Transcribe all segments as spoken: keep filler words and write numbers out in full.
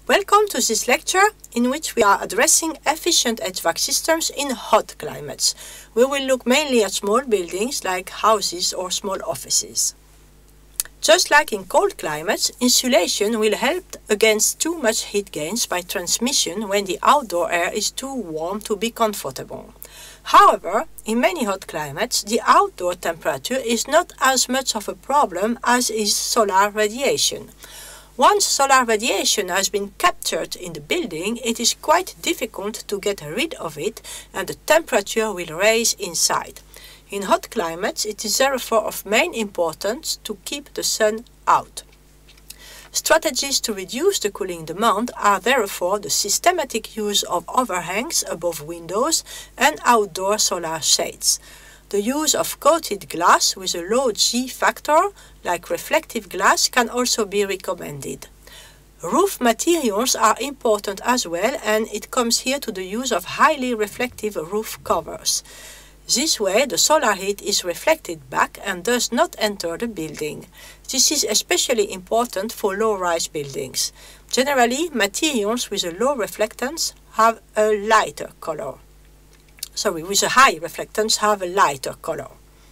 Welcome to this lecture in which we are addressing efficient H V A C systems in hot climates. We will look mainly at small buildings like houses or small offices. Just like in cold climates, insulation will help against too much heat gains by transmission when the outdoor air is too warm to be comfortable. However, in many hot climates, the outdoor temperature is not as much of a problem as is solar radiation. Once solar radiation has been captured in the building, it is quite difficult to get rid of it and the temperature will rise inside. In hot climates, it is therefore of main importance to keep the sun out. Strategies to reduce the cooling demand are therefore the systematic use of overhangs above windows and outdoor solar shades. The use of coated glass with a low G factor, like reflective glass, can also be recommended. Roof materials are important as well, and it comes here to the use of highly reflective roof covers. This way, the solar heat is reflected back and does not enter the building. This is especially important for low-rise buildings. Generally, materials with a low reflectance have a lighter color. Sorry, with a high reflectance have a lighter color.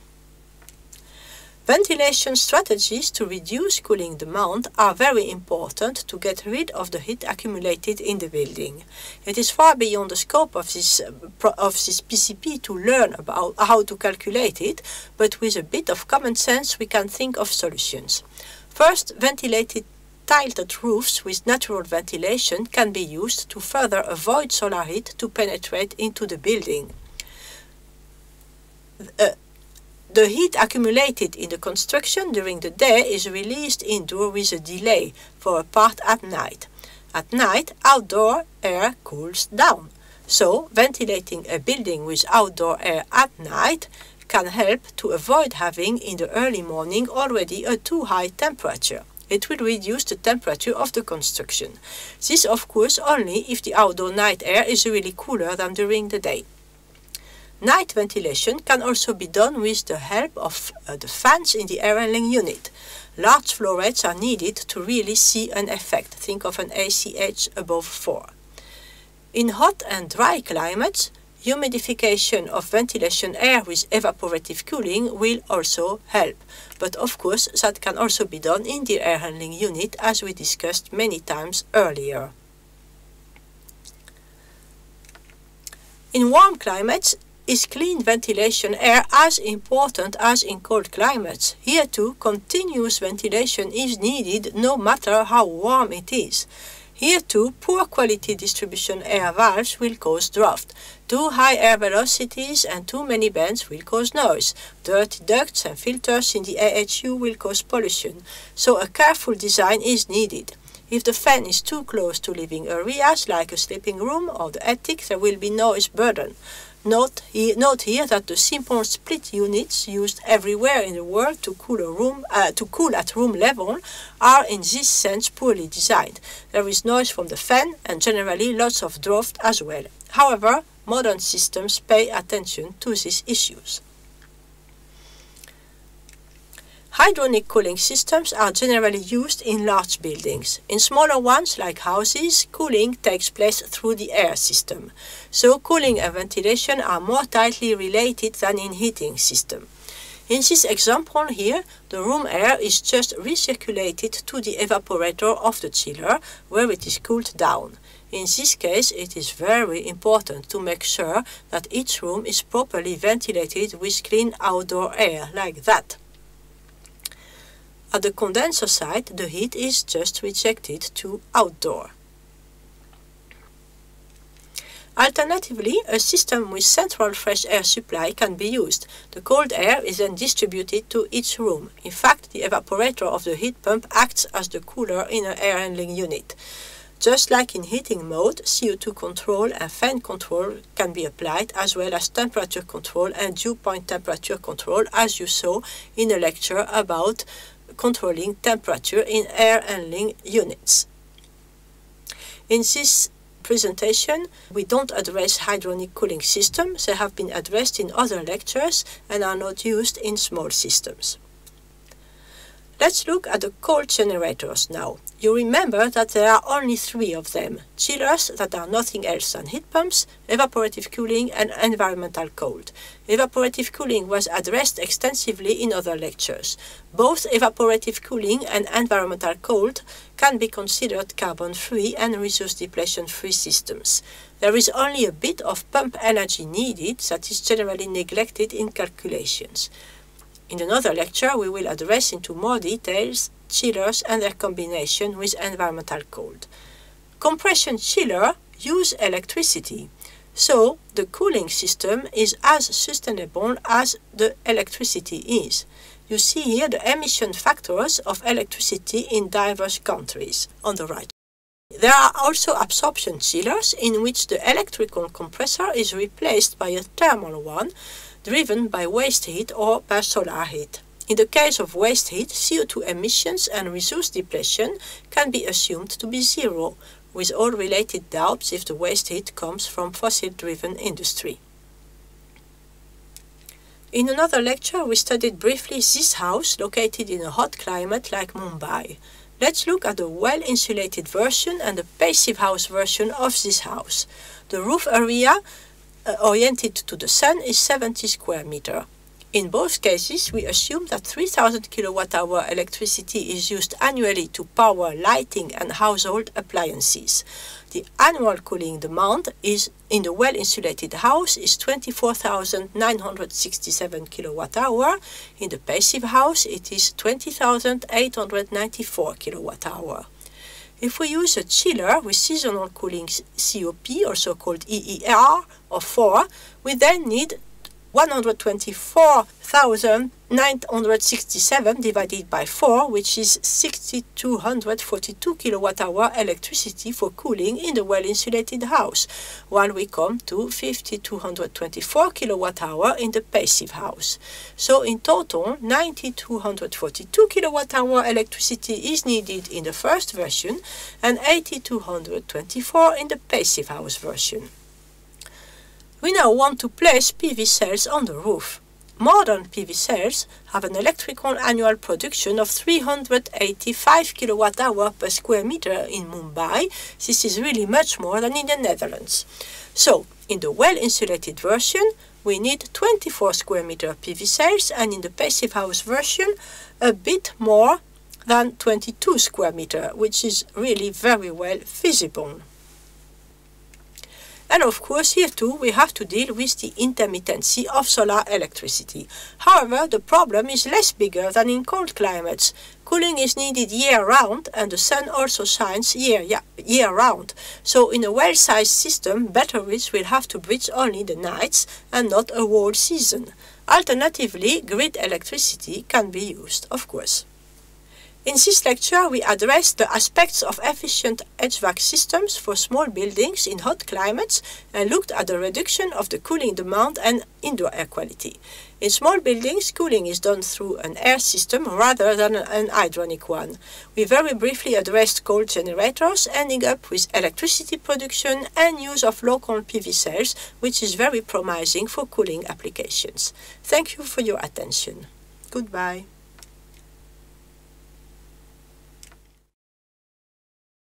Ventilation strategies to reduce cooling demand are very important to get rid of the heat accumulated in the building. It is far beyond the scope of this, uh, of this P C P to learn about how to calculate it, but with a bit of common sense we can think of solutions. First, ventilated tilted roofs with natural ventilation can be used to further avoid solar heat to penetrate into the building. Uh, The heat accumulated in the construction during the day is released indoor with a delay for a part at night. At night, outdoor air cools down. So, ventilating a building with outdoor air at night can help to avoid having in the early morning already a too high temperature. It will reduce the temperature of the construction. This, of course, only if the outdoor night air is really cooler than during the day. Night ventilation can also be done with the help of uh, the fans in the air handling unit. Large flow rates are needed to really see an effect. Think of an A C H above four. In hot and dry climates, humidification of ventilation air with evaporative cooling will also help. But of course, that can also be done in the air handling unit, as we discussed many times earlier. In warm climates, is clean ventilation air as important as in cold climates? Here too, continuous ventilation is needed no matter how warm it is. Here too, poor quality distribution air valves will cause draft. Too high air velocities and too many bands will cause noise. Dirty ducts and filters in the A H U will cause pollution. So a careful design is needed. If the fan is too close to living areas like a sleeping room or the attic, there will be noise burden. Note here, note here that the simple split units used everywhere in the world to cool a room, uh, to cool at room level are in this sense poorly designed. There is noise from the fan and generally lots of draft as well. However, modern systems pay attention to these issues. Hydronic cooling systems are generally used in large buildings. In smaller ones, like houses, cooling takes place through the air system. So cooling and ventilation are more tightly related than in heating system. In this example here, the room air is just recirculated to the evaporator of the chiller, where it is cooled down. In this case, it is very important to make sure that each room is properly ventilated with clean outdoor air, like that. At the condenser side, the heat is just rejected to outdoor. Alternatively, a system with central fresh air supply can be used. The cold air is then distributed to each room. In fact, the evaporator of the heat pump acts as the cooler in an air handling unit. Just like in heating mode, C O two control and fan control can be applied, as well as temperature control and dew point temperature control, as you saw in a lecture about controlling temperature in air handling units. In this presentation, we don't address hydronic cooling systems. They have been addressed in other lectures and are not used in small systems. Let's look at the cold generators now. You remember that there are only three of them: chillers that are nothing else than heat pumps, evaporative cooling, and environmental cold. Evaporative cooling was addressed extensively in other lectures. Both evaporative cooling and environmental cold can be considered carbon-free and resource depletion-free systems. There is only a bit of pump energy needed that is generally neglected in calculations. In another lecture, we will address into more details chillers and their combination with environmental cold. Compression chillers use electricity, so the cooling system is as sustainable as the electricity is. You see here the emission factors of electricity in diverse countries on the right. There are also absorption chillers in which the electrical compressor is replaced by a thermal one driven by waste heat or by solar heat. In the case of waste heat, C O two emissions and resource depletion can be assumed to be zero, with all related doubts if the waste heat comes from fossil-driven industry. In another lecture, we studied briefly this house located in a hot climate like Mumbai. Let's look at the well-insulated version and the passive house version of this house. The roof area uh, oriented to the sun is seventy square meters. In both cases, we assume that three thousand kilowatt hour electricity is used annually to power lighting and household appliances. The annual cooling demand is in the well-insulated house is twenty-four thousand nine hundred sixty-seven kilowatt hour. In the passive house, it is twenty thousand eight hundred ninety-four kilowatt hour. If we use a chiller with seasonal cooling C O P, also called E E R, of four, we then need one hundred twenty-four thousand nine hundred sixty-seven divided by four, which is six thousand two hundred forty-two kilowatt hour electricity for cooling in the well-insulated house, while we come to five thousand two hundred twenty-four kilowatt hour in the passive house. So in total, nine thousand two hundred forty-two kilowatt hour electricity is needed in the first version and eight thousand two hundred twenty-four in the passive house version. We now want to place P V cells on the roof. Modern P V cells have an electrical annual production of three hundred eighty-five kilowatt hour per square meter in Mumbai. This is really much more than in the Netherlands. So, in the well-insulated version, we need twenty-four square meter P V cells, and in the passive house version, a bit more than twenty-two square meter, which is really very well visible. And of course, here too, we have to deal with the intermittency of solar electricity. However, the problem is less bigger than in cold climates. Cooling is needed year-round, and the sun also shines year, year-round. So in a well-sized system, batteries will have to bridge only the nights and not a whole season. Alternatively, grid electricity can be used, of course. In this lecture, we addressed the aspects of efficient H V A C systems for small buildings in hot climates and looked at the reduction of the cooling demand and indoor air quality. In small buildings, cooling is done through an air system rather than an hydronic one. We very briefly addressed cold generators, ending up with electricity production and use of local P V cells, which is very promising for cooling applications. Thank you for your attention. Goodbye.